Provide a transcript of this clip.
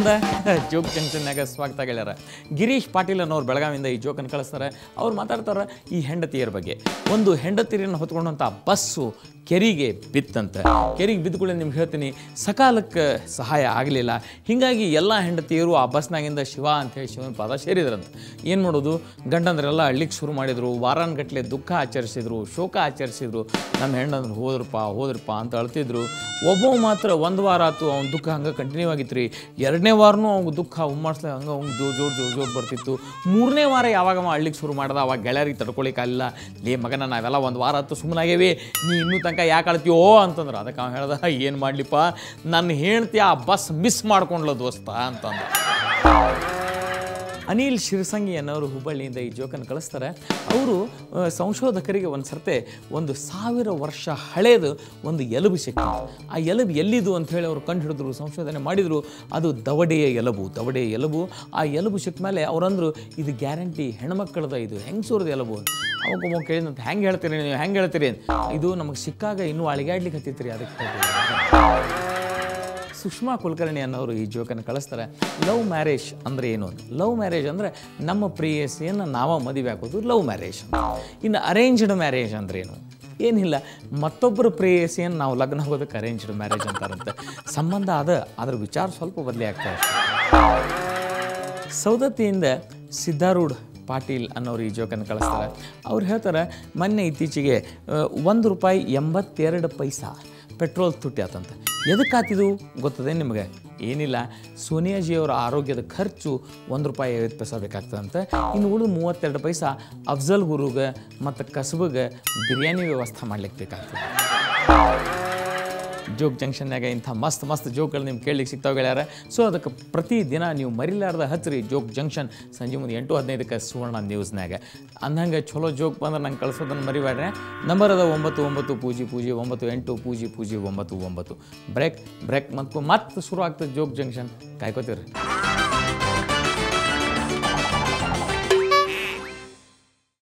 ಮುಂದೆ ಜೋಕ್ ಜಂಕ್ಷನ್ನಾಗ ಸ್ವಾಗತ ಗೆಳೆಯರ. ಗಿರೀಶ್ ಪಾಟೀಲ್ ಅನ್ನೋರು ಬೆಳಗಾವಿಯಿಂದ ಈ ಜೋಕನ್ನು ಕಳಿಸ್ತಾರೆ. ಅವ್ರು ಮಾತಾಡ್ತಾರೆ ಈ ಹೆಂಡತಿಯರ ಬಗ್ಗೆ. ಒಂದು ಹೆಂಡತಿಯರನ್ನು ಹೊತ್ಕೊಂಡಂಥ ಬಸ್ಸು ಕೆರಿಗೆ ಬಿತ್ತಂತೆ. ಕೆರಿಗೆ ಬಿದ್ದುಕೊಳ್ಳಿ ನಿಮ್ಗೆ ಹೇಳ್ತೀನಿ, ಸಕಾಲಕ್ಕೆ ಸಹಾಯ ಆಗಲಿಲ್ಲ. ಹೀಗಾಗಿ ಎಲ್ಲ ಹೆಂಡತಿಯರು ಆ ಬಸ್ನಾಗಿಂದ ಶಿವ ಅಂಥೇಳಿ ಶಿವನ ಪಾದ ಸೇರಿದ್ರಂತೆ. ಏನು ಮಾಡೋದು, ಗಂಡಂದ್ರೆಲ್ಲ ಅಳ್ಲಿಕ್ಕೆ ಶುರು ಮಾಡಿದರು. ವಾರಾನ್ಗಟ್ಟಲೆ ದುಃಖ ಆಚರಿಸಿದ್ರು, ಶೋಕ ಆಚರಿಸಿದ್ರು. ನಮ್ಮ ಹೆಣ್ಣಂದ್ರೆ ಹೋದ್ರಪ್ಪ ಅಂತ ಅಳ್ತಿದ್ರು. ಒಬ್ಬ ಮಾತ್ರ ಒಂದು ವಾರ ಆಯ್ತು ಅವ್ನ ದುಃಖ ಹಂಗೆ ಕಂಟಿನ್ಯೂ ಆಗಿತ್ತು ರೀ. 2ನೇ ವಾರನೂ ಅವ್ಗೆ ದುಃಖ ಉಮ್ಮಾಡ್ಸ್ಲ ಹಂಗೆ ಅವ್ನು ಜೋರು ಬರ್ತಿತ್ತು. 3ನೇ ವಾರ ಯಾವಾಗ ಅಳ್ಲಿಕ್ಕೆ ಶುರು ಮಾಡ್ದ, ಅವಾಗ ಗೆಳೆಯರಿಗೆ ತಡ್ಕೊಳಿಕ್ಕಾಗಲಿಲ್ಲ. ಲೇ ಮಗನ, ನಾವೆಲ್ಲ ಒಂದು ವಾರ ಆಯ್ತು ಸುಮ್ಮನಾಗೇವಿ, ನೀ ಇನ್ನೂ ತನಕ ಯಾಕೆ ಅಳ್ತೀಯೋ ಅಂತಂದ್ರೆ. ಅದಕ್ಕೆ ಅವ್ನು ಹೇಳ್ದ, ಏನು ಮಾಡಲಿಪ್ಪ, ನನ್ನ ಹೆಂಡ್ತಿ ಆ ಬಸ್ ಮಿಸ್ ಮಾಡ್ಕೊಂಡ್ಲ ದೋಸ್ತ ಅಂತಂದು. ಅನಿಲ್ ಶಿರಸಂಗಿ ಅನ್ನೋರು ಹುಬ್ಬಳ್ಳಿಯಿಂದ ಈ ಜೋಕನ್ನು ಕಳಿಸ್ತಾರೆ. ಅವರು ಸಂಶೋಧಕರಿಗೆ ಒಂದು ಸರ್ತೆ 1000 ವರ್ಷ ಹಳೇದು ಒಂದು ಎಲುಬು ಸಿಕ್ಕಿತು. ಆ ಎಲುಬು ಎಲ್ಲಿದು ಅಂಥೇಳಿ ಅವರು ಕಂಡು ಹಿಡಿದ್ರು, ಸಂಶೋಧನೆ ಮಾಡಿದರು. ಅದು ದವಡೆಯ ಎಲುಬು. ಆ ಎಲುಬು ಸಿಕ್ಕ ಮೇಲೆ ಅವರಂದರು, ಇದು ಗ್ಯಾರಂಟಿ ಹೆಣ್ಮಕ್ಕಳದ, ಇದು ಹೆಂಗಸೂರದ ಎಲುಬು. ಅವಾಗ ಕೇಳಿದಂತ, ಹೆಂಗೆ ಹೇಳ್ತೀರಿ ಇದು ನಮಗೆ ಸಿಕ್ಕಾಗ ಇನ್ನೂ ಅಳಿಗಾಡ್ಲಿಕ್ಕೆ ಹತ್ತಿತ್ತು ರೀ. ಅದಕ್ಕೆ ಸುಷ್ಮಾ ಕುಲಕರ್ಣಿ ಅನ್ನೋರು ಈ ಜೋಕನ್ನು ಕಳಿಸ್ತಾರೆ. ಲವ್ ಮ್ಯಾರೇಜ್ ಅಂದರೆ ಏನು? ಲವ್ ಮ್ಯಾರೇಜ್ ಅಂದರೆ ನಮ್ಮ ಪ್ರೇಯಸಿಯನ್ನು ನಾವು ಮದುವೆ ಹಾಕೋದು ಲವ್ ಮ್ಯಾರೇಜ್. ಇನ್ನು ಅರೇಂಜ್ಡ್ ಮ್ಯಾರೇಜ್ ಅಂದ್ರೆ ಏನು? ಏನಿಲ್ಲ, ಮತ್ತೊಬ್ಬರ ಪ್ರೇಯಸಿಯನ್ನು ನಾವು ಲಗ್ನ ಆಗೋದಕ್ಕೆ ಅರೇಂಜ್ಡ್ ಮ್ಯಾರೇಜ್ ಅಂತಾರಂತೆ. ಸಂಬಂಧ ಅದರ ವಿಚಾರ ಸ್ವಲ್ಪ ಬದಲಿ ಆಗ್ತಾ ಇದೆ. ಸೌದತ್ತಿಯಿಂದ ಸಿದ್ಧಾರೂಢ ಪಾಟೀಲ್ ಅನ್ನೋರು ಈ ಜೋಕನ್ನು ಕಳಿಸ್ತಾರೆ. ಅವ್ರು ಹೇಳ್ತಾರೆ, ಮೊನ್ನೆ ಇತ್ತೀಚೆಗೆ ₹1.82 ಪೆಟ್ರೋಲ್ ತುಟ್ಟಿ ಆತಂತೆ. ಎದಕ್ಕಾತಿದು ಗೊತ್ತದೆ ನಿಮಗೆ? ಏನಿಲ್ಲ, ಸೋನಿಯಾಜಿಯವರ ಆರೋಗ್ಯದ ಖರ್ಚು ₹1.50 ಬೇಕಾಗ್ತದಂತೆ. ಇನ್ನು ಉಳಿದು 32 ಪೈಸಾ ಅಫ್ಜಲ್ ಗುರುಗೆ ಮತ್ತು ಕಸಬಗೆ ಬಿರಿಯಾನಿ ವ್ಯವಸ್ಥೆ ಮಾಡ್ಲಿಕ್ಕೆ ಬೇಕಾಗ್ತದೆ. ಜೋಕ್ ಜಂಕ್ಷನ್ನಾಗ ಇಂಥ ಮಸ್ತ್ ಜೋಕ್ಗಳು ನಿಮ್ಗೆ ಕೇಳಲಿಕ್ಕೆ ಸಿಗ್ತಾವೆ ಗೆಳೆಯರ. ಸೊ ಅದಕ್ಕೆ ಪ್ರತಿದಿನ ನೀವು ಮರಿಲಾರ್ದ ಹಚ್ಚಿರಿ ಜೋಕ್ ಜಂಕ್ಷನ್. ಸಂಜೆ ಮುಂದೆ 8:15ಕ್ಕೆ ಸುವರ್ಣ ನ್ಯೂಸ್ನಾಗ. ಅಂದಂಗೆ ಚಲೋ ಜೋಕ್ ಬಂದ್ರೆ ನಂಗೆ ಕಳಿಸೋದನ್ನು ಮರಿಬೇಡ್ರೆ. ನಂಬರ್ ಅದ 9900980099. ಬ್ರೇಕ್ ಮತ್ತೆ ಶುರು ಆಗ್ತದೆ ಜೋಕ್ ಜಂಕ್ಷನ್. ಕಾಯ್ಕೋತೀರಿ.